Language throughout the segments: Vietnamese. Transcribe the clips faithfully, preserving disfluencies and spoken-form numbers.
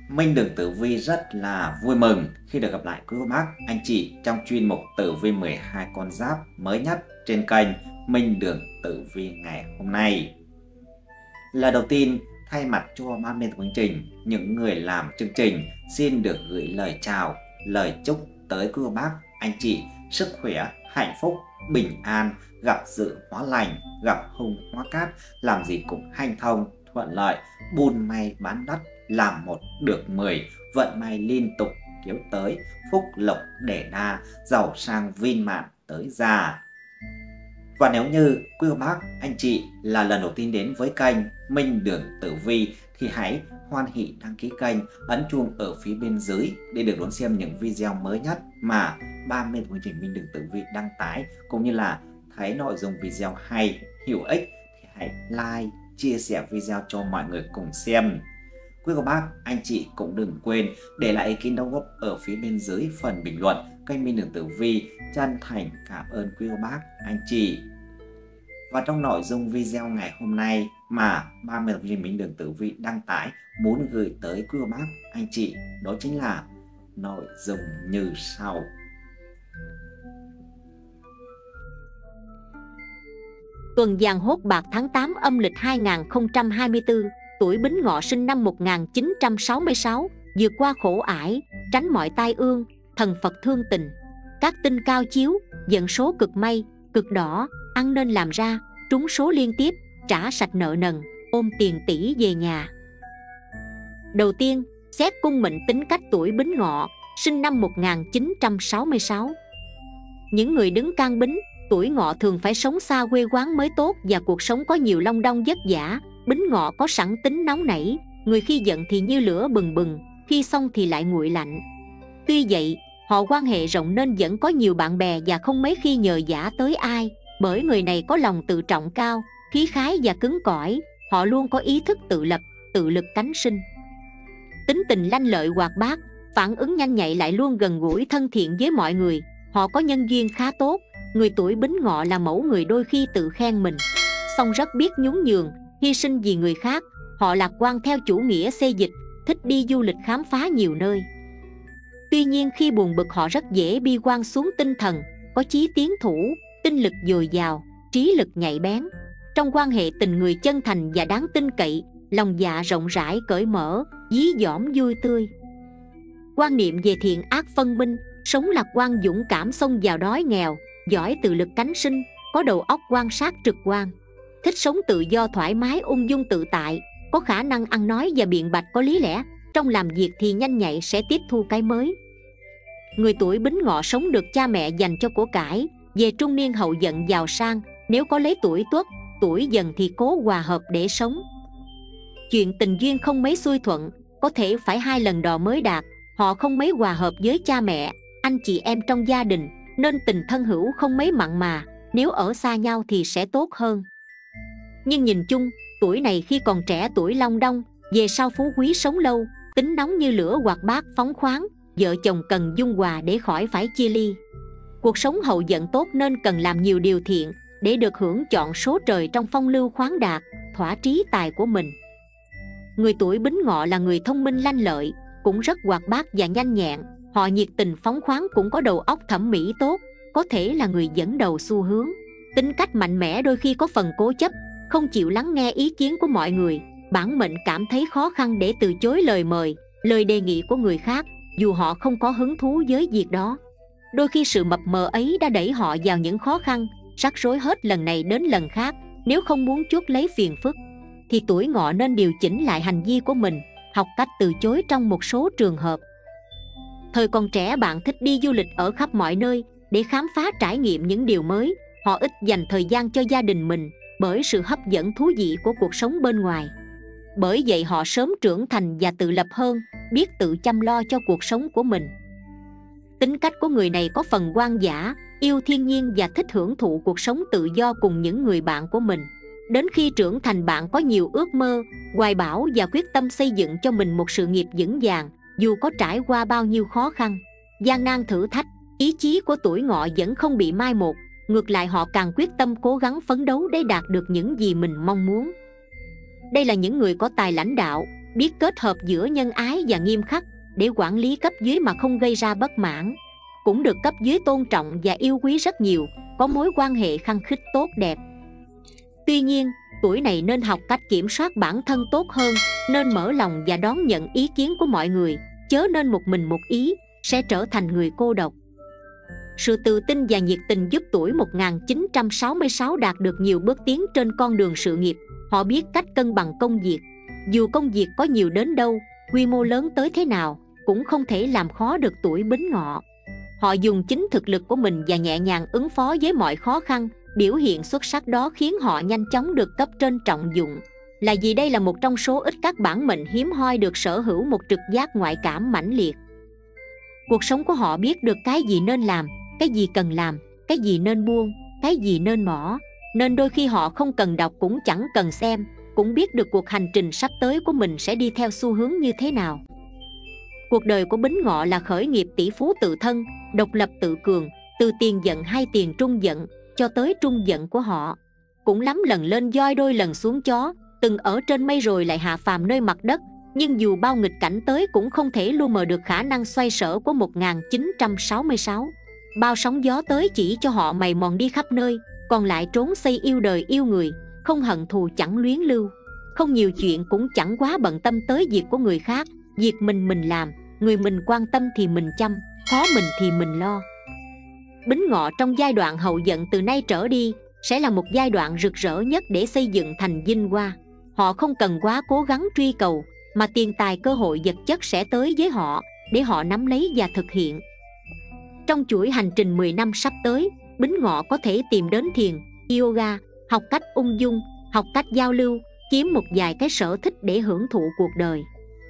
Minh Đường Tử Vi rất là vui mừng khi được gặp lại quý cô bác, anh chị trong chuyên mục Tử Vi mười hai con giáp mới nhất trên kênh Minh Đường Tử Vi ngày hôm nay. Lời đầu tiên, thay mặt cho ban biên tập chương trình, những người làm chương trình xin được gửi lời chào, lời chúc tới quý cô bác, anh chị sức khỏe, hạnh phúc, bình an, gặp dự hóa lành, gặp hung hóa cát, làm gì cũng hanh thông, thuận lợi, buôn may bán đắt, làm một được mười, vận may liên tục kéo tới, phúc lộc đẻ đa, giàu sang viên mãn tới già. Và nếu như quý cô bác, anh chị là lần đầu tiên đến với kênh Minh Đường Tử Vi thì hãy hoan hỷ đăng ký kênh, ấn chuông ở phía bên dưới để được đón xem những video mới nhất mà ban biên tập chương trình Minh Đường Tử Vi đăng tải, cũng như là thấy nội dung video hay, hữu ích thì hãy like, chia sẻ video cho mọi người cùng xem. Quý cô bác, anh chị cũng đừng quên để lại ý kiến đóng góp ở phía bên dưới phần bình luận kênh Minh Đường Tử Vi. Chân thành cảm ơn quý cô bác, anh chị. Và trong nội dung video ngày hôm nay mà ban biên tập chương trình Minh Đường Tử Vi đăng tải muốn gửi tới quý cô bác, anh chị, đó chính là nội dung như sau. Tuần Giàng Hốt Bạc tháng tám âm lịch hai nghìn không trăm hai mươi tư, tuổi Bính Ngọ, sinh năm một nghìn chín trăm sáu mươi sáu, vượt qua khổ ải, tránh mọi tai ương, thần Phật thương tình. Các tinh cao chiếu, dẫn số cực may, cực đỏ, ăn nên làm ra, trúng số liên tiếp, trả sạch nợ nần, ôm tiền tỷ về nhà. Đầu tiên, xét cung mệnh tính cách tuổi Bính Ngọ, sinh năm một nghìn chín trăm sáu mươi sáu. Những người đứng can Bính, tuổi Ngọ thường phải sống xa quê quán mới tốt và cuộc sống có nhiều long đong vất vả. Bính Ngọ có sẵn tính nóng nảy, người khi giận thì như lửa bừng bừng, khi xong thì lại nguội lạnh. Tuy vậy, họ quan hệ rộng nên vẫn có nhiều bạn bè và không mấy khi nhờ vả tới ai, bởi người này có lòng tự trọng cao, khí khái và cứng cỏi. Họ luôn có ý thức tự lập, tự lực cánh sinh. Tính tình lanh lợi hoạt bát, phản ứng nhanh nhạy, lại luôn gần gũi thân thiện với mọi người. Họ có nhân duyên khá tốt. Người tuổi Bính Ngọ là mẫu người đôi khi tự khen mình, song rất biết nhún nhường, hy sinh vì người khác. Họ lạc quan theo chủ nghĩa xê dịch, thích đi du lịch khám phá nhiều nơi. Tuy nhiên khi buồn bực họ rất dễ bi quan xuống tinh thần, có chí tiến thủ, tinh lực dồi dào, trí lực nhạy bén. Trong quan hệ tình người chân thành và đáng tin cậy, lòng dạ rộng rãi cởi mở, dí dỏm vui tươi. Quan niệm về thiện ác phân minh, sống lạc quan dũng cảm xông vào đói nghèo, giỏi tự lực cánh sinh, có đầu óc quan sát trực quan, thích sống tự do thoải mái ung dung tự tại, có khả năng ăn nói và biện bạch có lý lẽ. Trong làm việc thì nhanh nhạy, sẽ tiếp thu cái mới. Người tuổi Bính Ngọ sống được cha mẹ dành cho của cải, về trung niên hậu dận giàu sang. Nếu có lấy tuổi Tuất, tuổi Dần thì cố hòa hợp để sống. Chuyện tình duyên không mấy xuôi thuận, có thể phải hai lần đò mới đạt. Họ không mấy hòa hợp với cha mẹ, anh chị em trong gia đình, nên tình thân hữu không mấy mặn mà. Nếu ở xa nhau thì sẽ tốt hơn. Nhưng nhìn chung, tuổi này khi còn trẻ tuổi long đong, về sau phú quý sống lâu, tính nóng như lửa hoạt bát phóng khoáng. Vợ chồng cần dung hòa để khỏi phải chia ly. Cuộc sống hậu dận tốt nên cần làm nhiều điều thiện để được hưởng chọn số trời trong phong lưu khoáng đạt, thỏa trí tài của mình. Người tuổi Bính Ngọ là người thông minh lanh lợi, cũng rất hoạt bát và nhanh nhẹn. Họ nhiệt tình phóng khoáng, cũng có đầu óc thẩm mỹ tốt, có thể là người dẫn đầu xu hướng. Tính cách mạnh mẽ, đôi khi có phần cố chấp, không chịu lắng nghe ý kiến của mọi người. Bản mệnh cảm thấy khó khăn để từ chối lời mời, lời đề nghị của người khác, dù họ không có hứng thú với việc đó. Đôi khi sự mập mờ ấy đã đẩy họ vào những khó khăn, rắc rối hết lần này đến lần khác. Nếu không muốn chuốc lấy phiền phức thì tuổi Ngọ nên điều chỉnh lại hành vi của mình, học cách từ chối trong một số trường hợp. Thời còn trẻ, bạn thích đi du lịch ở khắp mọi nơi để khám phá trải nghiệm những điều mới. Họ ít dành thời gian cho gia đình mình bởi sự hấp dẫn thú vị của cuộc sống bên ngoài. Bởi vậy họ sớm trưởng thành và tự lập hơn, biết tự chăm lo cho cuộc sống của mình. Tính cách của người này có phần hoang dã, yêu thiên nhiên và thích hưởng thụ cuộc sống tự do cùng những người bạn của mình. Đến khi trưởng thành, bạn có nhiều ước mơ, hoài bão và quyết tâm xây dựng cho mình một sự nghiệp vững vàng. Dù có trải qua bao nhiêu khó khăn, gian nan thử thách, ý chí của tuổi Ngọ vẫn không bị mai một. Ngược lại, họ càng quyết tâm cố gắng phấn đấu để đạt được những gì mình mong muốn. Đây là những người có tài lãnh đạo, biết kết hợp giữa nhân ái và nghiêm khắc để quản lý cấp dưới mà không gây ra bất mãn, cũng được cấp dưới tôn trọng và yêu quý rất nhiều, có mối quan hệ khăng khít tốt đẹp. Tuy nhiên, tuổi này nên học cách kiểm soát bản thân tốt hơn, nên mở lòng và đón nhận ý kiến của mọi người, chớ nên một mình một ý, sẽ trở thành người cô độc. Sự tự tin và nhiệt tình giúp tuổi một nghìn chín trăm sáu mươi sáu đạt được nhiều bước tiến trên con đường sự nghiệp. Họ biết cách cân bằng công việc. Dù công việc có nhiều đến đâu, quy mô lớn tới thế nào, cũng không thể làm khó được tuổi Bính Ngọ. Họ dùng chính thực lực của mình và nhẹ nhàng ứng phó với mọi khó khăn. Biểu hiện xuất sắc đó khiến họ nhanh chóng được cấp trên trọng dụng, là vì đây là một trong số ít các bản mệnh hiếm hoi được sở hữu một trực giác ngoại cảm mãnh liệt. Cuộc sống của họ biết được cái gì nên làm, cái gì cần làm, cái gì nên buông, cái gì nên bỏ, nên đôi khi họ không cần đọc cũng chẳng cần xem, cũng biết được cuộc hành trình sắp tới của mình sẽ đi theo xu hướng như thế nào. Cuộc đời của Bính Ngọ là khởi nghiệp tỷ phú tự thân, độc lập tự cường, từ tiền giận hay tiền trung giận cho tới trung giận của họ. Cũng lắm lần lên voi đôi lần xuống chó, từng ở trên mây rồi lại hạ phàm nơi mặt đất. Nhưng dù bao nghịch cảnh tới cũng không thể lu mờ được khả năng xoay sở của một nghìn chín trăm sáu mươi sáu. Bao sóng gió tới chỉ cho họ mày mòn đi khắp nơi, còn lại trốn xây yêu đời yêu người, không hận thù chẳng luyến lưu, không nhiều chuyện cũng chẳng quá bận tâm tới việc của người khác. Việc mình mình làm, người mình quan tâm thì mình chăm, khó mình thì mình lo. Bính Ngọ trong giai đoạn hậu dận từ nay trở đi sẽ là một giai đoạn rực rỡ nhất để xây dựng thành vinh hoa. Họ không cần quá cố gắng truy cầu, mà tiền tài cơ hội vật chất sẽ tới với họ để họ nắm lấy và thực hiện. Trong chuỗi hành trình mười năm sắp tới, Bính Ngọ có thể tìm đến thiền, yoga, học cách ung dung, học cách giao lưu, kiếm một vài cái sở thích để hưởng thụ cuộc đời.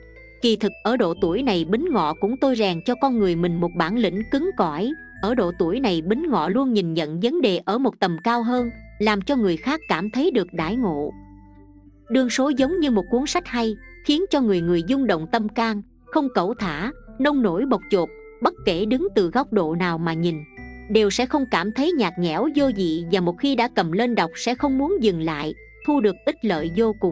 Kỳ thực ở độ tuổi này Bính Ngọ cũng tôi rèn cho con người mình một bản lĩnh cứng cỏi. Ở độ tuổi này Bính Ngọ luôn nhìn nhận vấn đề ở một tầm cao hơn, làm cho người khác cảm thấy được đãi ngộ. Đương số giống như một cuốn sách hay, khiến cho người người rung động tâm can, không cẩu thả, nông nổi bộc chộp. Bất kể đứng từ góc độ nào mà nhìn, đều sẽ không cảm thấy nhạt nhẽo vô vị, và một khi đã cầm lên đọc sẽ không muốn dừng lại, thu được ích lợi vô cùng.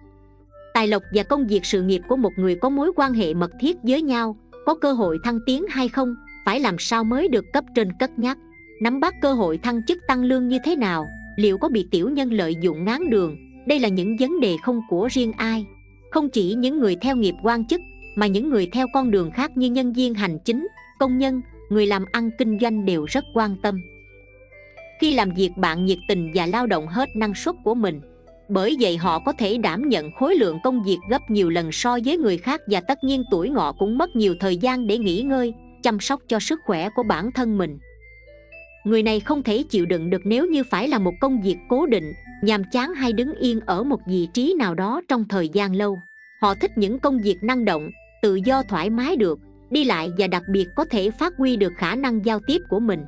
Tài lộc và công việc sự nghiệp của một người có mối quan hệ mật thiết với nhau, có cơ hội thăng tiến hay không, phải làm sao mới được cấp trên cất nhắc. Nắm bắt cơ hội thăng chức tăng lương như thế nào, liệu có bị tiểu nhân lợi dụng ngáng đường, đây là những vấn đề không của riêng ai. Không chỉ những người theo nghiệp quan chức, mà những người theo con đường khác như nhân viên hành chính, công nhân, người làm ăn kinh doanh đều rất quan tâm. Khi làm việc bạn nhiệt tình và lao động hết năng suất của mình, bởi vậy họ có thể đảm nhận khối lượng công việc gấp nhiều lần so với người khác, và tất nhiên tuổi Ngọ cũng mất nhiều thời gian để nghỉ ngơi, chăm sóc cho sức khỏe của bản thân mình. Người này không thể chịu đựng được nếu như phải là một công việc cố định, nhàm chán hay đứng yên ở một vị trí nào đó trong thời gian lâu. Họ thích những công việc năng động, tự do thoải mái được đi lại, và đặc biệt có thể phát huy được khả năng giao tiếp của mình.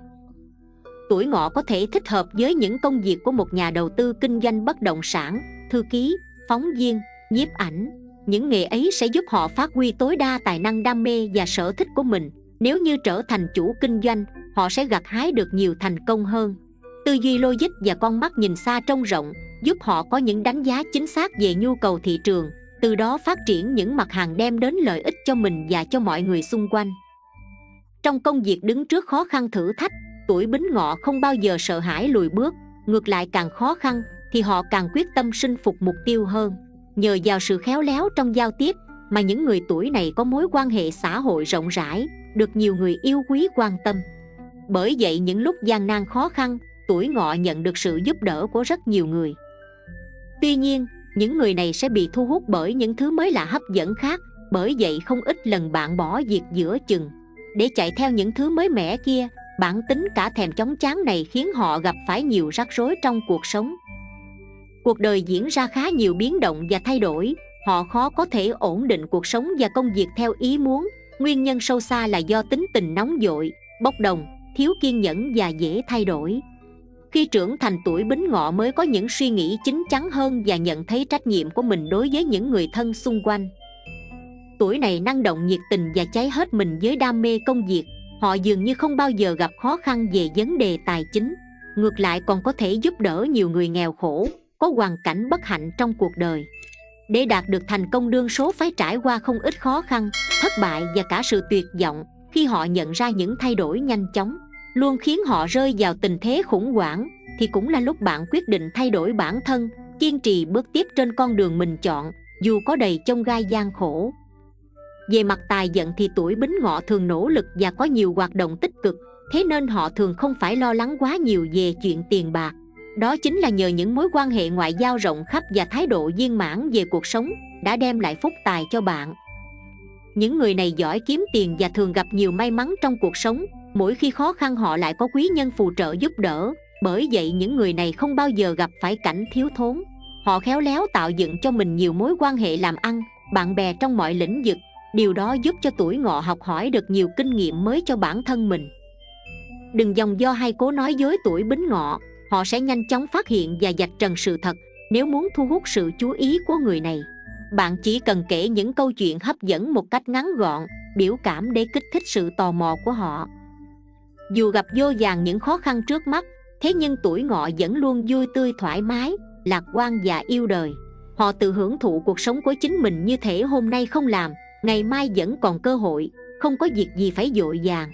Tuổi Ngọ có thể thích hợp với những công việc của một nhà đầu tư kinh doanh bất động sản, thư ký, phóng viên, nhiếp ảnh. Những nghề ấy sẽ giúp họ phát huy tối đa tài năng đam mê và sở thích của mình. Nếu như trở thành chủ kinh doanh, họ sẽ gặt hái được nhiều thành công hơn. Tư duy logic và con mắt nhìn xa trông rộng giúp họ có những đánh giá chính xác về nhu cầu thị trường, từ đó phát triển những mặt hàng đem đến lợi ích cho mình và cho mọi người xung quanh. Trong công việc đứng trước khó khăn thử thách, tuổi Bính Ngọ không bao giờ sợ hãi lùi bước, ngược lại càng khó khăn thì họ càng quyết tâm chinh phục mục tiêu hơn. Nhờ vào sự khéo léo trong giao tiếp mà những người tuổi này có mối quan hệ xã hội rộng rãi, được nhiều người yêu quý quan tâm. Bởi vậy những lúc gian nan khó khăn, tuổi Ngọ nhận được sự giúp đỡ của rất nhiều người. Tuy nhiên, những người này sẽ bị thu hút bởi những thứ mới lạ hấp dẫn khác, bởi vậy không ít lần bạn bỏ việc giữa chừng để chạy theo những thứ mới mẻ kia. Bản tính cả thèm chóng chán này khiến họ gặp phải nhiều rắc rối trong cuộc sống. Cuộc đời diễn ra khá nhiều biến động và thay đổi, họ khó có thể ổn định cuộc sống và công việc theo ý muốn. Nguyên nhân sâu xa là do tính tình nóng vội, bốc đồng, thiếu kiên nhẫn và dễ thay đổi. Khi trưởng thành, tuổi Bính Ngọ mới có những suy nghĩ chín chắn hơn và nhận thấy trách nhiệm của mình đối với những người thân xung quanh. Tuổi này năng động, nhiệt tình và cháy hết mình với đam mê công việc. Họ dường như không bao giờ gặp khó khăn về vấn đề tài chính, ngược lại còn có thể giúp đỡ nhiều người nghèo khổ, có hoàn cảnh bất hạnh trong cuộc đời. Để đạt được thành công, đương số phải trải qua không ít khó khăn, thất bại và cả sự tuyệt vọng. Khi họ nhận ra những thay đổi nhanh chóng luôn khiến họ rơi vào tình thế khủng hoảng, thì cũng là lúc bạn quyết định thay đổi bản thân, kiên trì bước tiếp trên con đường mình chọn, dù có đầy chông gai gian khổ. Về mặt tài vận thì tuổi Bính Ngọ thường nỗ lực và có nhiều hoạt động tích cực, thế nên họ thường không phải lo lắng quá nhiều về chuyện tiền bạc. Đó chính là nhờ những mối quan hệ ngoại giao rộng khắp và thái độ viên mãn về cuộc sống đã đem lại phúc tài cho bạn. Những người này giỏi kiếm tiền và thường gặp nhiều may mắn trong cuộc sống. Mỗi khi khó khăn họ lại có quý nhân phù trợ giúp đỡ. Bởi vậy những người này không bao giờ gặp phải cảnh thiếu thốn. Họ khéo léo tạo dựng cho mình nhiều mối quan hệ làm ăn, bạn bè trong mọi lĩnh vực. Điều đó giúp cho tuổi Ngọ học hỏi được nhiều kinh nghiệm mới cho bản thân mình. Đừng dòng do hay cố nói dối tuổi Bính Ngọ, họ sẽ nhanh chóng phát hiện và vạch trần sự thật. Nếu muốn thu hút sự chú ý của người này, bạn chỉ cần kể những câu chuyện hấp dẫn một cách ngắn gọn, biểu cảm để kích thích sự tò mò của họ. Dù gặp vô vàn những khó khăn trước mắt, thế nhưng tuổi Ngọ vẫn luôn vui tươi thoải mái, lạc quan và yêu đời. Họ tự hưởng thụ cuộc sống của chính mình như thể hôm nay không làm, ngày mai vẫn còn cơ hội, không có việc gì phải vội vàng.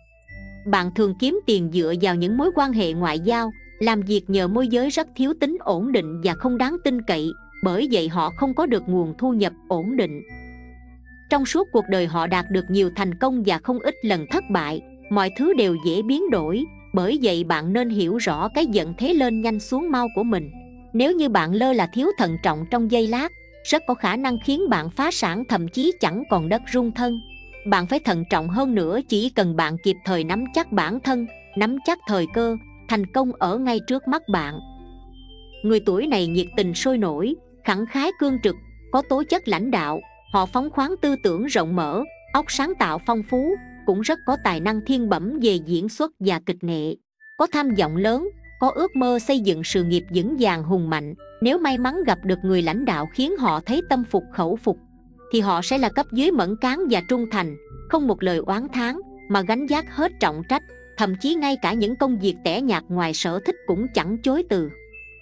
Bạn thường kiếm tiền dựa vào những mối quan hệ ngoại giao, làm việc nhờ môi giới rất thiếu tính ổn định và không đáng tin cậy, bởi vậy họ không có được nguồn thu nhập ổn định. Trong suốt cuộc đời họ đạt được nhiều thành công và không ít lần thất bại, mọi thứ đều dễ biến đổi, bởi vậy bạn nên hiểu rõ cái vận thế lên nhanh xuống mau của mình. Nếu như bạn lơ là thiếu thận trọng trong giây lát, rất có khả năng khiến bạn phá sản, thậm chí chẳng còn đất rung thân. Bạn phải thận trọng hơn nữa, chỉ cần bạn kịp thời nắm chắc bản thân, nắm chắc thời cơ, thành công ở ngay trước mắt bạn. Người tuổi này nhiệt tình sôi nổi, khẳng khái cương trực, có tố chất lãnh đạo. Họ phóng khoáng, tư tưởng rộng mở, óc sáng tạo phong phú, cũng rất có tài năng thiên bẩm về diễn xuất và kịch nghệ. Có tham vọng lớn, có ước mơ xây dựng sự nghiệp vững vàng hùng mạnh. Nếu may mắn gặp được người lãnh đạo khiến họ thấy tâm phục khẩu phục, thì họ sẽ là cấp dưới mẫn cán và trung thành, không một lời oán thán mà gánh vác hết trọng trách. Thậm chí ngay cả những công việc tẻ nhạt ngoài sở thích cũng chẳng chối từ.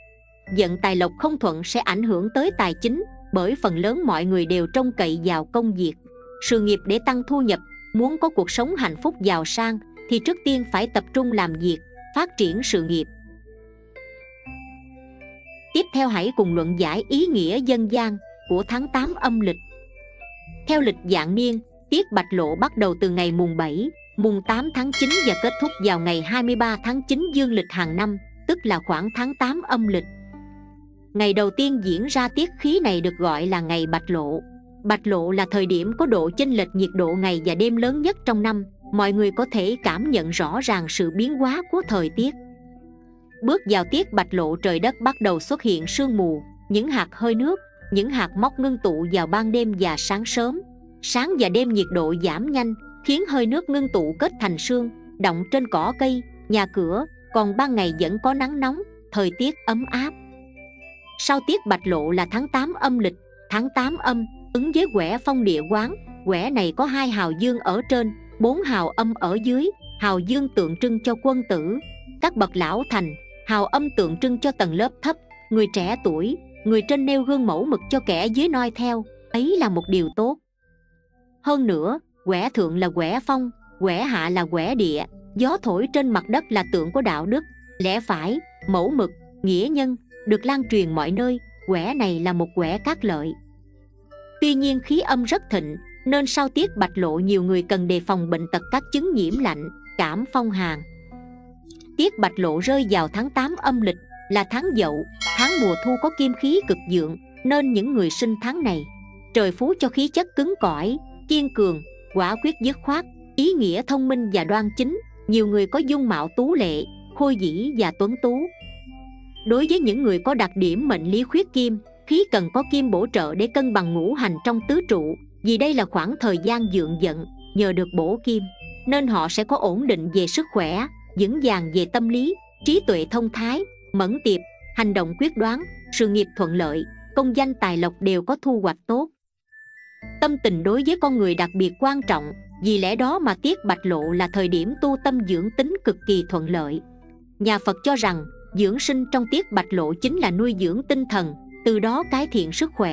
Vận tài lộc không thuận sẽ ảnh hưởng tới tài chính, bởi phần lớn mọi người đều trông cậy vào công việc, sự nghiệp để tăng thu nhập. Muốn có cuộc sống hạnh phúc giàu sang thì trước tiên phải tập trung làm việc, phát triển sự nghiệp. Tiếp theo hãy cùng luận giải ý nghĩa dân gian của tháng tám âm lịch. Theo lịch vạn niên, tiết bạch lộ bắt đầu từ ngày mùng bảy, mùng tám tháng chín và kết thúc vào ngày hai mươi ba tháng chín dương lịch hàng năm, tức là khoảng tháng tám âm lịch. Ngày đầu tiên diễn ra tiết khí này được gọi là ngày bạch lộ. Bạch lộ là thời điểm có độ chênh lệch nhiệt độ ngày và đêm lớn nhất trong năm. Mọi người có thể cảm nhận rõ ràng sự biến hóa của thời tiết. Bước vào tiết bạch lộ, trời đất bắt đầu xuất hiện sương mù, những hạt hơi nước, những hạt móc ngưng tụ vào ban đêm và sáng sớm. Sáng và đêm nhiệt độ giảm nhanh, khiến hơi nước ngưng tụ kết thành sương, đọng trên cỏ cây, nhà cửa. Còn ban ngày vẫn có nắng nóng, thời tiết ấm áp. Sau tiết bạch lộ là tháng tám âm lịch. Tháng tám âm ứng với quẻ phong địa quán. Quẻ này có hai hào dương ở trên, bốn hào âm ở dưới. Hào dương tượng trưng cho quân tử, các bậc lão thành. Hào âm tượng trưng cho tầng lớp thấp, người trẻ tuổi. Người trên nêu gương mẫu mực cho kẻ dưới noi theo, ấy là một điều tốt. Hơn nữa, quẻ thượng là quẻ phong, quẻ hạ là quẻ địa. Gió thổi trên mặt đất là tượng của đạo đức, lẽ phải, mẫu mực, nghĩa nhân, được lan truyền mọi nơi. Quẻ này là một quẻ cát lợi. Tuy nhiên khí âm rất thịnh, nên sau tiết bạch lộ nhiều người cần đề phòng bệnh tật, các chứng nhiễm lạnh, cảm phong hàn. Tiết bạch lộ rơi vào tháng tám âm lịch, là tháng Dậu, tháng mùa thu có kim khí cực vượng, nên những người sinh tháng này trời phú cho khí chất cứng cỏi, kiên cường, quả quyết dứt khoát, ý nghĩa thông minh và đoan chính. Nhiều người có dung mạo tú lệ, khôi dĩ và tuấn tú. Đối với những người có đặc điểm mệnh lý khuyết kim, khí cần có kim bổ trợ để cân bằng ngũ hành trong tứ trụ. Vì đây là khoảng thời gian dượng vận, nhờ được bổ kim nên họ sẽ có ổn định về sức khỏe, vững vàng về tâm lý, trí tuệ thông thái, mẫn tiệp, hành động quyết đoán, sự nghiệp thuận lợi, công danh tài lộc đều có thu hoạch tốt. Tâm tình đối với con người đặc biệt quan trọng, vì lẽ đó mà tiết bạch lộ là thời điểm tu tâm dưỡng tính cực kỳ thuận lợi. Nhà Phật cho rằng dưỡng sinh trong tiết bạch lộ chính là nuôi dưỡng tinh thần, từ đó cải thiện sức khỏe,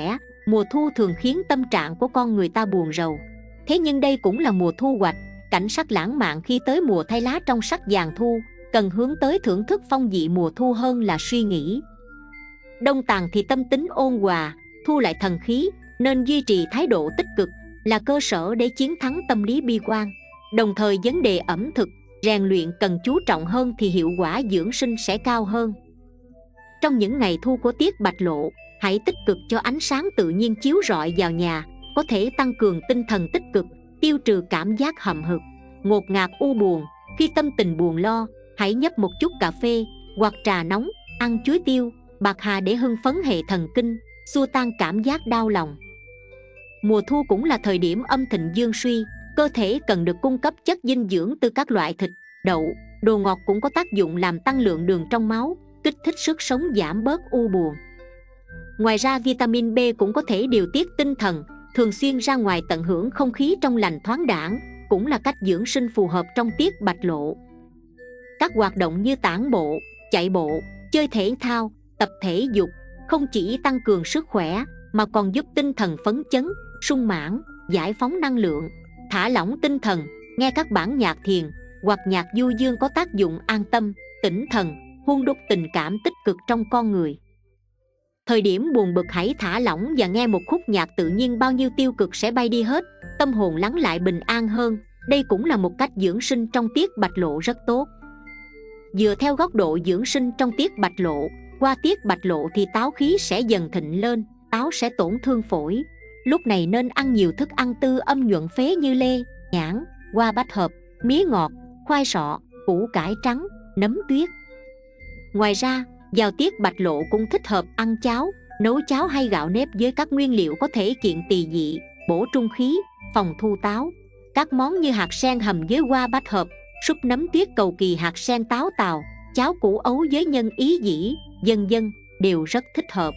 Mùa thu thường khiến tâm trạng của con người ta buồn rầu. Thế nhưng đây cũng là mùa thu hoạch, cảnh sắc lãng mạn khi tới mùa thay lá trong sắc vàng thu, cần hướng tới thưởng thức phong vị mùa thu hơn là suy nghĩ. Đông tàn thì tâm tính ôn hòa, thu lại thần khí, nên duy trì thái độ tích cực là cơ sở để chiến thắng tâm lý bi quan. Đồng thời vấn đề ẩm thực, rèn luyện cần chú trọng hơn thì hiệu quả dưỡng sinh sẽ cao hơn. Trong những ngày thu của tiết bạch lộ, hãy tích cực cho ánh sáng tự nhiên chiếu rọi vào nhà, có thể tăng cường tinh thần tích cực, tiêu trừ cảm giác hậm hực, ngột ngạt u buồn. Khi tâm tình buồn lo, hãy nhấp một chút cà phê hoặc trà nóng, ăn chuối tiêu, bạc hà để hưng phấn hệ thần kinh, xua tan cảm giác đau lòng. Mùa thu cũng là thời điểm âm thịnh dương suy, cơ thể cần được cung cấp chất dinh dưỡng từ các loại thịt, đậu, đồ ngọt cũng có tác dụng làm tăng lượng đường trong máu, kích thích sức sống, giảm bớt u buồn. Ngoài ra vitamin B cũng có thể điều tiết tinh thần, thường xuyên ra ngoài tận hưởng không khí trong lành thoáng đãng cũng là cách dưỡng sinh phù hợp trong tiết bạch lộ. Các hoạt động như tản bộ, chạy bộ, chơi thể thao, tập thể dục không chỉ tăng cường sức khỏe mà còn giúp tinh thần phấn chấn, sung mãn, giải phóng năng lượng, thả lỏng tinh thần. Nghe các bản nhạc thiền hoặc nhạc du dương có tác dụng an tâm, tĩnh thần, hun đúc tình cảm tích cực trong con người. Thời điểm buồn bực hãy thả lỏng và nghe một khúc nhạc tự nhiên, bao nhiêu tiêu cực sẽ bay đi hết, tâm hồn lắng lại bình an hơn. Đây cũng là một cách dưỡng sinh trong tiết bạch lộ rất tốt. Dựa theo góc độ dưỡng sinh trong tiết bạch lộ, qua tiết bạch lộ thì táo khí sẽ dần thịnh lên, táo sẽ tổn thương phổi. Lúc này nên ăn nhiều thức ăn tư âm nhuận phế như lê, nhãn, hoa bách hợp, mía ngọt, khoai sọ, củ cải trắng, nấm tuyết. Ngoài ra, vào tiết bạch lộ cũng thích hợp ăn cháo, nấu cháo hay gạo nếp với các nguyên liệu có thể kiện tỳ vị, bổ trung khí, phòng thu táo. Các món như hạt sen hầm với hoa bách hợp, súp nấm tuyết cầu kỳ, hạt sen táo tàu, cháo củ ấu với nhân ý dĩ, vân vân đều rất thích hợp.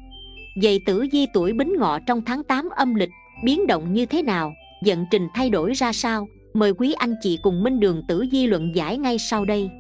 Vậy tử vi tuổi Bính Ngọ trong tháng tám âm lịch biến động như thế nào, vận trình thay đổi ra sao? Mời quý anh chị cùng Minh Đường tử vi luận giải ngay sau đây.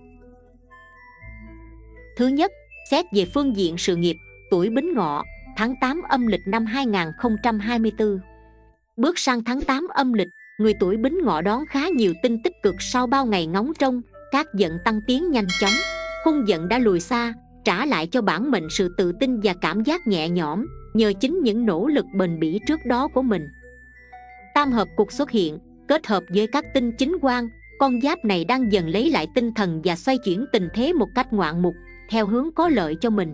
Thứ nhất, xét về phương diện sự nghiệp, tuổi Bính Ngọ, tháng tám âm lịch năm hai nghìn không trăm hai mươi tư. Bước sang tháng tám âm lịch, người tuổi Bính Ngọ đón khá nhiều tin tích cực sau bao ngày ngóng trông, các vận tăng tiến nhanh chóng, hung vận đã lùi xa, trả lại cho bản mệnh sự tự tin và cảm giác nhẹ nhõm nhờ chính những nỗ lực bền bỉ trước đó của mình. Tam hợp cục xuất hiện, kết hợp với các tinh chính quan, con giáp này đang dần lấy lại tinh thần và xoay chuyển tình thế một cách ngoạn mục, theo hướng có lợi cho mình.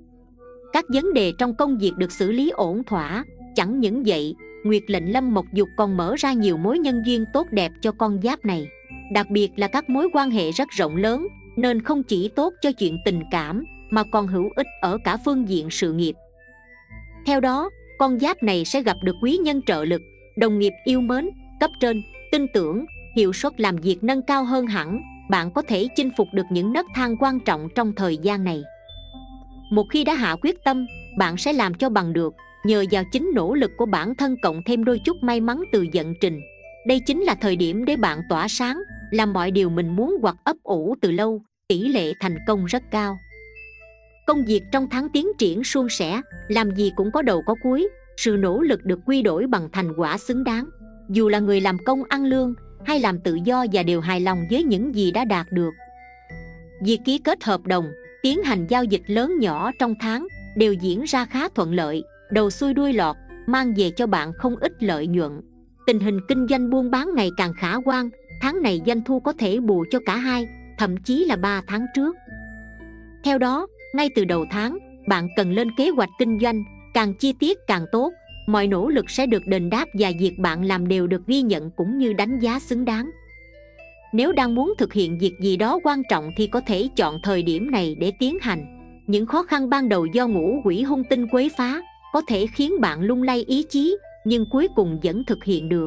Các vấn đề trong công việc được xử lý ổn thỏa. Chẳng những vậy, Nguyệt lệnh Lâm Mộc Dục còn mở ra nhiều mối nhân duyên tốt đẹp cho con giáp này. Đặc biệt là các mối quan hệ rất rộng lớn, nên không chỉ tốt cho chuyện tình cảm mà còn hữu ích ở cả phương diện sự nghiệp. Theo đó, con giáp này sẽ gặp được quý nhân trợ lực, đồng nghiệp yêu mến, cấp trên tin tưởng, hiệu suất làm việc nâng cao hơn hẳn. Bạn có thể chinh phục được những nấc thang quan trọng trong thời gian này. Một khi đã hạ quyết tâm, bạn sẽ làm cho bằng được, nhờ vào chính nỗ lực của bản thân cộng thêm đôi chút may mắn từ vận trình. Đây chính là thời điểm để bạn tỏa sáng, làm mọi điều mình muốn hoặc ấp ủ từ lâu, tỷ lệ thành công rất cao. Công việc trong tháng tiến triển suôn sẻ, làm gì cũng có đầu có cuối, sự nỗ lực được quy đổi bằng thành quả xứng đáng. Dù là người làm công ăn lương hay làm tự do và đều hài lòng với những gì đã đạt được. Việc ký kết hợp đồng, tiến hành giao dịch lớn nhỏ trong tháng đều diễn ra khá thuận lợi, đầu xuôi đuôi lọt, mang về cho bạn không ít lợi nhuận. Tình hình kinh doanh buôn bán ngày càng khả quan, tháng này doanh thu có thể bù cho cả hai, thậm chí là ba tháng trước. Theo đó, ngay từ đầu tháng, bạn cần lên kế hoạch kinh doanh, càng chi tiết càng tốt. Mọi nỗ lực sẽ được đền đáp và việc bạn làm đều được ghi nhận cũng như đánh giá xứng đáng. Nếu đang muốn thực hiện việc gì đó quan trọng thì có thể chọn thời điểm này để tiến hành. Những khó khăn ban đầu do ngũ quỷ hung tinh quấy phá có thể khiến bạn lung lay ý chí, nhưng cuối cùng vẫn thực hiện được.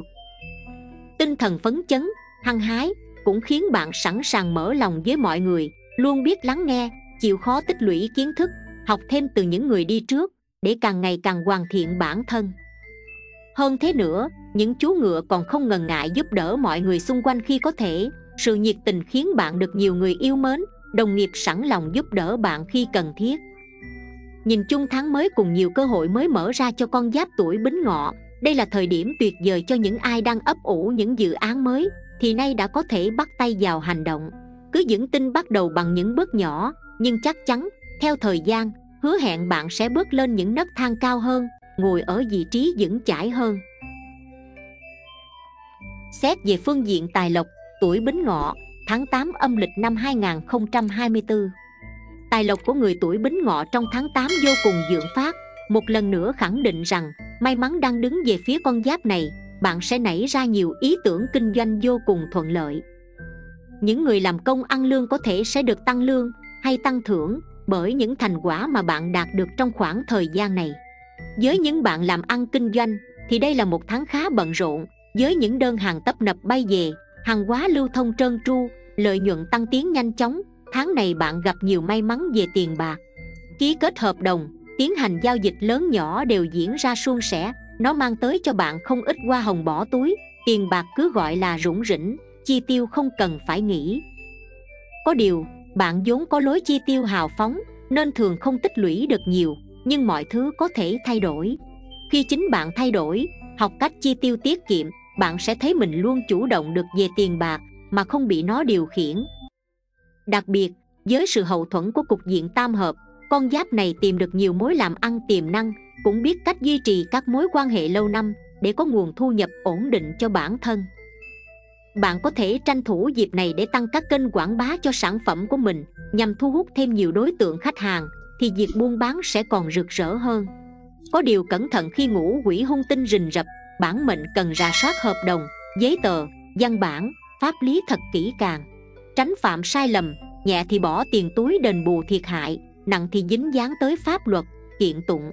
Tinh thần phấn chấn, hăng hái cũng khiến bạn sẵn sàng mở lòng với mọi người, luôn biết lắng nghe, chịu khó tích lũy kiến thức, học thêm từ những người đi trước để càng ngày càng hoàn thiện bản thân. Hơn thế nữa, những chú ngựa còn không ngần ngại giúp đỡ mọi người xung quanh khi có thể. Sự nhiệt tình khiến bạn được nhiều người yêu mến, đồng nghiệp sẵn lòng giúp đỡ bạn khi cần thiết. Nhìn chung tháng mới cùng nhiều cơ hội mới mở ra cho con giáp tuổi Bính Ngọ. Đây là thời điểm tuyệt vời cho những ai đang ấp ủ những dự án mới, thì nay đã có thể bắt tay vào hành động. Cứ vững tin bắt đầu bằng những bước nhỏ, nhưng chắc chắn, theo thời gian, hứa hẹn bạn sẽ bước lên những nấc thang cao hơn, ngồi ở vị trí vững chãi hơn. Xét về phương diện tài lộc, tuổi Bính Ngọ, tháng tám âm lịch năm hai nghìn không trăm hai mươi tư. Tài lộc của người tuổi Bính Ngọ trong tháng tám vô cùng vượng phát, một lần nữa khẳng định rằng may mắn đang đứng về phía con giáp này, bạn sẽ nảy ra nhiều ý tưởng kinh doanh vô cùng thuận lợi. Những người làm công ăn lương có thể sẽ được tăng lương hay tăng thưởng bởi những thành quả mà bạn đạt được trong khoảng thời gian này. Với những bạn làm ăn kinh doanh thì đây là một tháng khá bận rộn, với những đơn hàng tấp nập bay về, hàng hóa lưu thông trơn tru, lợi nhuận tăng tiến nhanh chóng. Tháng này bạn gặp nhiều may mắn về tiền bạc. Ký kết hợp đồng, tiến hành giao dịch lớn nhỏ đều diễn ra suôn sẻ. Nó mang tới cho bạn không ít hoa hồng bỏ túi. Tiền bạc cứ gọi là rủng rỉnh, chi tiêu không cần phải nghĩ. Có điều, bạn vốn có lối chi tiêu hào phóng nên thường không tích lũy được nhiều. Nhưng mọi thứ có thể thay đổi. Khi chính bạn thay đổi, học cách chi tiêu tiết kiệm, bạn sẽ thấy mình luôn chủ động được về tiền bạc mà không bị nó điều khiển. Đặc biệt, với sự hậu thuẫn của cục diện tam hợp, con giáp này tìm được nhiều mối làm ăn tiềm năng, cũng biết cách duy trì các mối quan hệ lâu năm để có nguồn thu nhập ổn định cho bản thân. Bạn có thể tranh thủ dịp này để tăng các kênh quảng bá cho sản phẩm của mình nhằm thu hút thêm nhiều đối tượng khách hàng, thì việc buôn bán sẽ còn rực rỡ hơn. Có điều cẩn thận khi ngũ quỷ hung tinh rình rập, bản mệnh cần rà soát hợp đồng, giấy tờ, văn bản, pháp lý thật kỹ càng, tránh phạm sai lầm, nhẹ thì bỏ tiền túi đền bù thiệt hại, nặng thì dính dáng tới pháp luật, kiện tụng.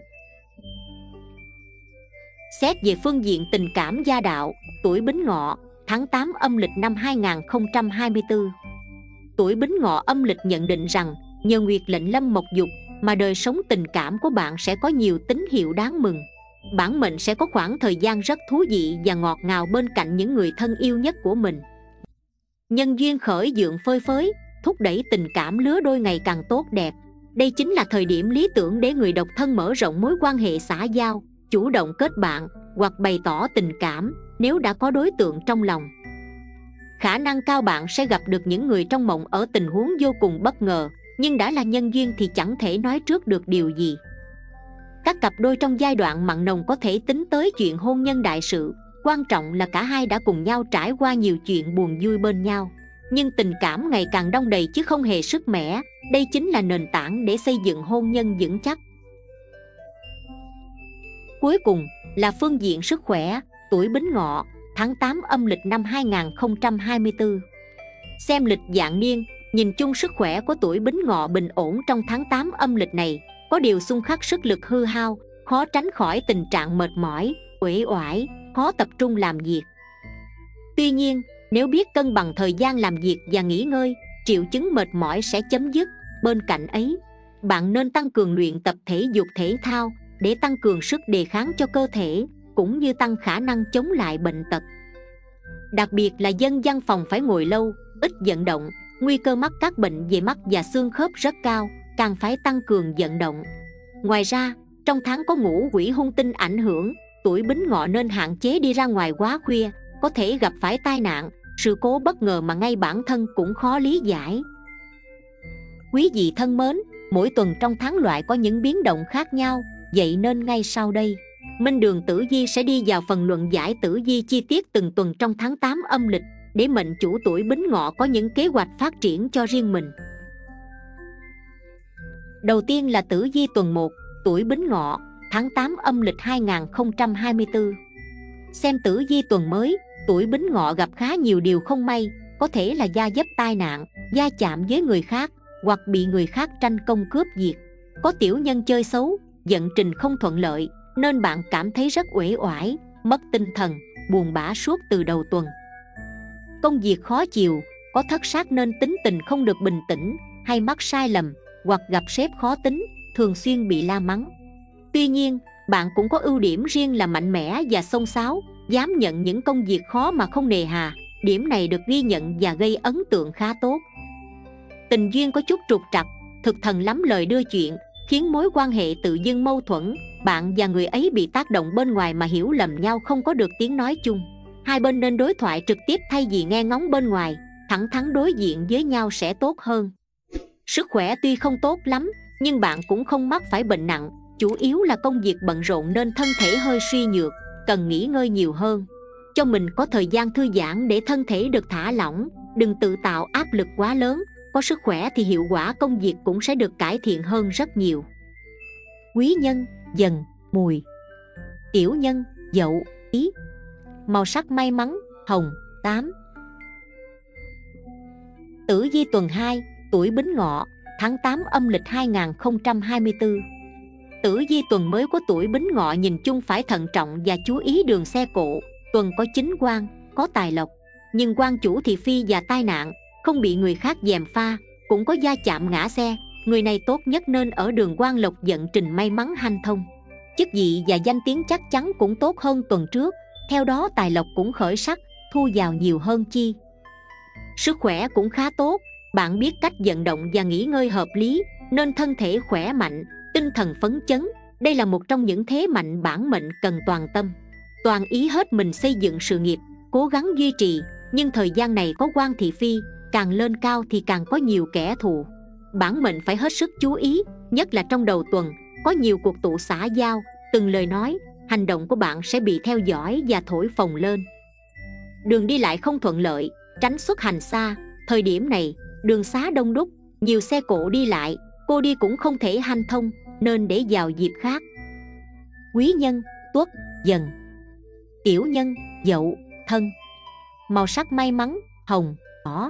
Xét về phương diện tình cảm gia đạo, tuổi Bính Ngọ, tháng tám âm lịch năm hai nghìn không trăm hai mươi tư. Tuổi Bính Ngọ âm lịch nhận định rằng nhờ nguyệt lệnh lâm mộc dục mà đời sống tình cảm của bạn sẽ có nhiều tín hiệu đáng mừng. Bản mệnh sẽ có khoảng thời gian rất thú vị và ngọt ngào bên cạnh những người thân yêu nhất của mình. Nhân duyên khởi dựng phơi phới, thúc đẩy tình cảm lứa đôi ngày càng tốt đẹp. Đây chính là thời điểm lý tưởng để người độc thân mở rộng mối quan hệ xã giao, chủ động kết bạn hoặc bày tỏ tình cảm nếu đã có đối tượng trong lòng. Khả năng cao bạn sẽ gặp được những người trong mộng ở tình huống vô cùng bất ngờ, nhưng đã là nhân duyên thì chẳng thể nói trước được điều gì. Các cặp đôi trong giai đoạn mặn nồng có thể tính tới chuyện hôn nhân đại sự, quan trọng là cả hai đã cùng nhau trải qua nhiều chuyện buồn vui bên nhau. Nhưng tình cảm ngày càng đong đầy chứ không hề sứt mẻ, đây chính là nền tảng để xây dựng hôn nhân vững chắc. Cuối cùng là phương diện sức khỏe, tuổi Bính Ngọ, tháng tám âm lịch năm hai nghìn không trăm hai mươi tư. Xem lịch dạng niên, nhìn chung sức khỏe của tuổi Bính Ngọ bình ổn trong tháng tám âm lịch này, có điều xung khắc sức lực hư hao, khó tránh khỏi tình trạng mệt mỏi, uể oải, khó tập trung làm việc. Tuy nhiên, nếu biết cân bằng thời gian làm việc và nghỉ ngơi, triệu chứng mệt mỏi sẽ chấm dứt. Bên cạnh ấy, bạn nên tăng cường luyện tập thể dục thể thao để tăng cường sức đề kháng cho cơ thể, cũng như tăng khả năng chống lại bệnh tật. Đặc biệt là dân văn phòng phải ngồi lâu, ít vận động, nguy cơ mắc các bệnh về mắt và xương khớp rất cao, càng phải tăng cường vận động. Ngoài ra, trong tháng có ngũ quỷ hung tinh ảnh hưởng, tuổi Bính Ngọ nên hạn chế đi ra ngoài quá khuya, có thể gặp phải tai nạn, sự cố bất ngờ mà ngay bản thân cũng khó lý giải. Quý vị thân mến, mỗi tuần trong tháng loại có những biến động khác nhau, vậy nên ngay sau đây, Minh Đường Tử Vi sẽ đi vào phần luận giải tử vi chi tiết từng tuần trong tháng tám âm lịch, để mệnh chủ tuổi Bính Ngọ có những kế hoạch phát triển cho riêng mình. Đầu tiên là tử vi tuần một, tuổi Bính Ngọ, tháng tám âm lịch hai nghìn không trăm hai mươi tư. Xem tử vi tuần mới, tuổi Bính Ngọ gặp khá nhiều điều không may, có thể là gia vấp tai nạn, va chạm với người khác, hoặc bị người khác tranh công cướp việc. Có tiểu nhân chơi xấu, vận trình không thuận lợi, nên bạn cảm thấy rất uể oải, mất tinh thần, buồn bã suốt từ đầu tuần. Công việc khó chịu, có thất sát nên tính tình không được bình tĩnh, hay mắc sai lầm, hoặc gặp sếp khó tính, thường xuyên bị la mắng. Tuy nhiên, bạn cũng có ưu điểm riêng là mạnh mẽ và xông xáo, dám nhận những công việc khó mà không nề hà. Điểm này được ghi nhận và gây ấn tượng khá tốt. Tình duyên có chút trục trặc, thực thần lắm lời đưa chuyện, khiến mối quan hệ tự dưng mâu thuẫn. Bạn và người ấy bị tác động bên ngoài mà hiểu lầm nhau, không có được tiếng nói chung. Hai bên nên đối thoại trực tiếp thay vì nghe ngóng bên ngoài, thẳng thắn đối diện với nhau sẽ tốt hơn. Sức khỏe tuy không tốt lắm, nhưng bạn cũng không mắc phải bệnh nặng. Chủ yếu là công việc bận rộn nên thân thể hơi suy nhược, cần nghỉ ngơi nhiều hơn. Cho mình có thời gian thư giãn để thân thể được thả lỏng, đừng tự tạo áp lực quá lớn. Có sức khỏe thì hiệu quả công việc cũng sẽ được cải thiện hơn rất nhiều. Quý nhân, Dần, Mùi. Tiểu nhân, Dậu, Ý. Màu sắc may mắn, hồng, tám. Tử vi tuần hai, tuổi Bính Ngọ, tháng tám âm lịch hai nghìn không trăm hai mươi tư. Tử vi tuần mới của tuổi Bính Ngọ nhìn chung phải thận trọng và chú ý đường xe cộ. Tuần có chính quan, có tài lộc, nhưng quan chủ thị phi và tai nạn, không bị người khác gièm pha, cũng có va chạm ngã xe. Người này tốt nhất nên ở đường quan lộc vận trình may mắn hanh thông. Chức vị và danh tiếng chắc chắn cũng tốt hơn tuần trước. Theo đó tài lộc cũng khởi sắc, thu vào nhiều hơn chi. Sức khỏe cũng khá tốt, bạn biết cách vận động và nghỉ ngơi hợp lý, nên thân thể khỏe mạnh, tinh thần phấn chấn. Đây là một trong những thế mạnh bản mệnh cần toàn tâm, toàn ý hết mình xây dựng sự nghiệp, cố gắng duy trì. Nhưng thời gian này có quan thị phi, càng lên cao thì càng có nhiều kẻ thù. Bản mệnh phải hết sức chú ý, nhất là trong đầu tuần, có nhiều cuộc tụ xã giao, từng lời nói, hành động của bạn sẽ bị theo dõi và thổi phồng lên. Đường đi lại không thuận lợi, tránh xuất hành xa. Thời điểm này, đường xá đông đúc, nhiều xe cộ đi lại, cô đi cũng không thể hanh thông, nên để vào dịp khác. Quý nhân, Tuất, Dần. Tiểu nhân, Dậu, Thân. Màu sắc may mắn, hồng, đỏ.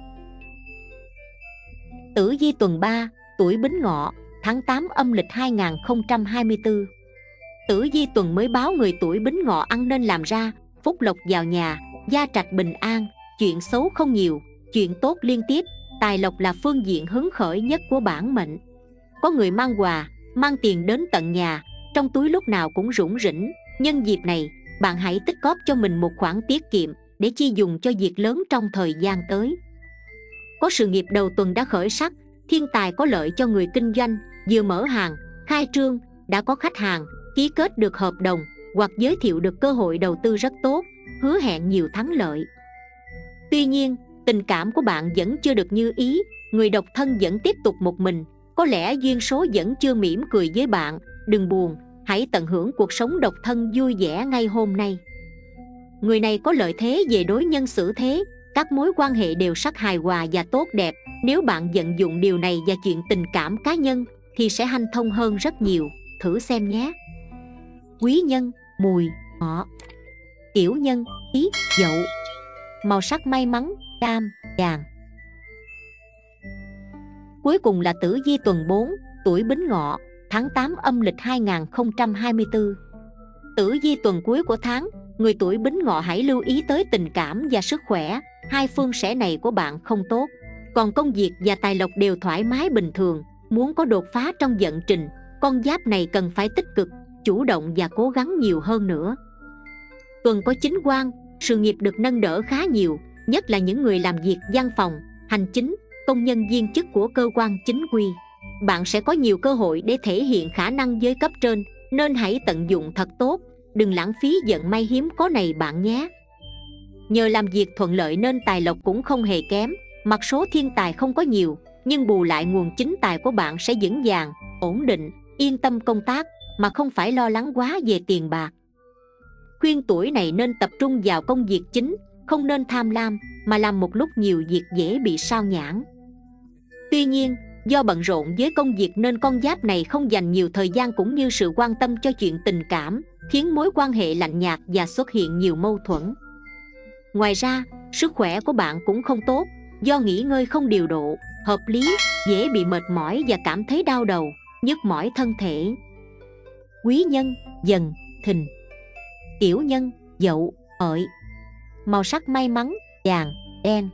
Tử vi tuần ba, tuổi Bính Ngọ, tháng tám âm lịch hai nghìn không trăm hai mươi tư. Tử vi tuần mới báo người tuổi Bính Ngọ ăn nên làm ra, phúc lộc vào nhà, gia trạch bình an, chuyện xấu không nhiều, chuyện tốt liên tiếp. Tài lộc là phương diện hứng khởi nhất của bản mệnh. Có người mang quà, mang tiền đến tận nhà, trong túi lúc nào cũng rủng rỉnh. Nhân dịp này, bạn hãy tích góp cho mình một khoản tiết kiệm để chi dùng cho việc lớn trong thời gian tới. Có sự nghiệp đầu tuần đã khởi sắc, thiên tài có lợi cho người kinh doanh, vừa mở hàng, khai trương, đã có khách hàng, ký kết được hợp đồng hoặc giới thiệu được cơ hội đầu tư rất tốt, hứa hẹn nhiều thắng lợi. Tuy nhiên, tình cảm của bạn vẫn chưa được như ý, người độc thân vẫn tiếp tục một mình, có lẽ duyên số vẫn chưa mỉm cười với bạn. Đừng buồn, hãy tận hưởng cuộc sống độc thân vui vẻ ngay hôm nay. Người này có lợi thế về đối nhân xử thế, các mối quan hệ đều sắc hài hòa và tốt đẹp. Nếu bạn vận dụng điều này và chuyện tình cảm cá nhân thì sẽ hanh thông hơn rất nhiều, thử xem nhé. Quý nhân, Mùi, Ngọ. Tiểu nhân, Ý, Dậu. Màu sắc may mắn, cam, vàng. Cuối cùng là tử vi tuần bốn, tuổi Bính Ngọ, tháng tám âm lịch hai nghìn không trăm hai mươi tư. Tử vi tuần cuối của tháng, người tuổi Bính Ngọ hãy lưu ý tới tình cảm và sức khỏe. Hai phương sẽ này của bạn không tốt, còn công việc và tài lộc đều thoải mái bình thường. Muốn có đột phá trong vận trình, con giáp này cần phải tích cực, chủ động và cố gắng nhiều hơn nữa. Tuần có chính quan, sự nghiệp được nâng đỡ khá nhiều, nhất là những người làm việc văn phòng, hành chính, công nhân viên chức của cơ quan chính quy. Bạn sẽ có nhiều cơ hội để thể hiện khả năng với cấp trên, nên hãy tận dụng thật tốt, đừng lãng phí vận may hiếm có này bạn nhé. Nhờ làm việc thuận lợi nên tài lộc cũng không hề kém, mặc số thiên tài không có nhiều, nhưng bù lại nguồn chính tài của bạn sẽ vững vàng, ổn định, yên tâm công tác mà không phải lo lắng quá về tiền bạc. Khuyên tuổi này nên tập trung vào công việc chính, không nên tham lam mà làm một lúc nhiều việc dễ bị sao nhãng. Tuy nhiên, do bận rộn với công việc nên con giáp này không dành nhiều thời gian cũng như sự quan tâm cho chuyện tình cảm, khiến mối quan hệ lạnh nhạt và xuất hiện nhiều mâu thuẫn. Ngoài ra, sức khỏe của bạn cũng không tốt, do nghỉ ngơi không điều độ, hợp lý, dễ bị mệt mỏi và cảm thấy đau đầu, nhức mỏi thân thể. Quý nhân, Dần, Thìn. Tiểu nhân, Dậu, Hợi. Màu sắc may mắn, vàng, đen.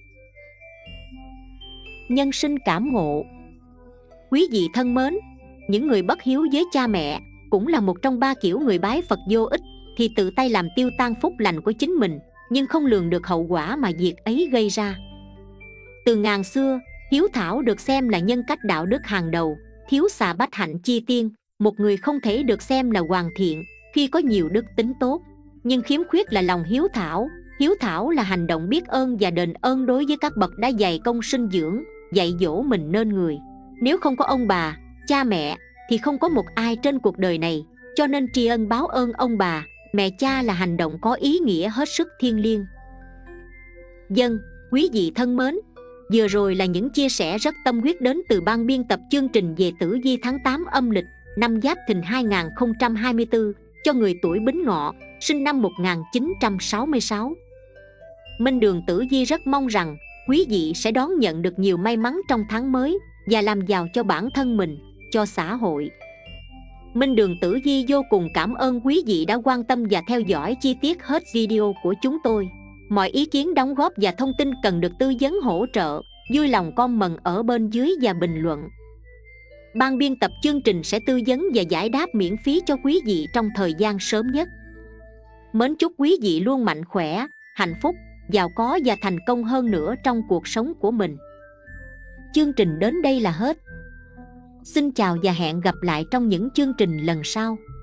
Nhân sinh cảm ngộ. Quý vị thân mến, những người bất hiếu với cha mẹ cũng là một trong ba kiểu người bái Phật vô ích, thì tự tay làm tiêu tan phúc lành của chính mình, nhưng không lường được hậu quả mà việc ấy gây ra. Từ ngàn xưa, hiếu thảo được xem là nhân cách đạo đức hàng đầu, thiếu xà bách hạnh chi tiên, một người không thể được xem là hoàn thiện khi có nhiều đức tính tốt, nhưng khiếm khuyết là lòng hiếu thảo. Hiếu thảo là hành động biết ơn và đền ơn đối với các bậc đã dày công sinh dưỡng, dạy dỗ mình nên người. Nếu không có ông bà, cha mẹ thì không có một ai trên cuộc đời này, cho nên tri ân báo ơn ông bà, mẹ cha là hành động có ý nghĩa hết sức thiêng liêng. Dân, quý vị thân mến, vừa rồi là những chia sẻ rất tâm huyết đến từ ban biên tập chương trình về tử vi tháng tám âm lịch năm Giáp Thìn hai nghìn không trăm hai mươi tư cho người tuổi Bính Ngọ, sinh năm một nghìn chín trăm sáu mươi sáu. Minh Đường Tử Vi rất mong rằng quý vị sẽ đón nhận được nhiều may mắn trong tháng mới và làm giàu cho bản thân mình, cho xã hội. Minh Đường Tử Vi vô cùng cảm ơn quý vị đã quan tâm và theo dõi chi tiết hết video của chúng tôi. Mọi ý kiến đóng góp và thông tin cần được tư vấn hỗ trợ, vui lòng comment ở bên dưới và bình luận. Ban biên tập chương trình sẽ tư vấn và giải đáp miễn phí cho quý vị trong thời gian sớm nhất. Mến chúc quý vị luôn mạnh khỏe, hạnh phúc, giàu có và thành công hơn nữa trong cuộc sống của mình. Chương trình đến đây là hết. Xin chào và hẹn gặp lại trong những chương trình lần sau.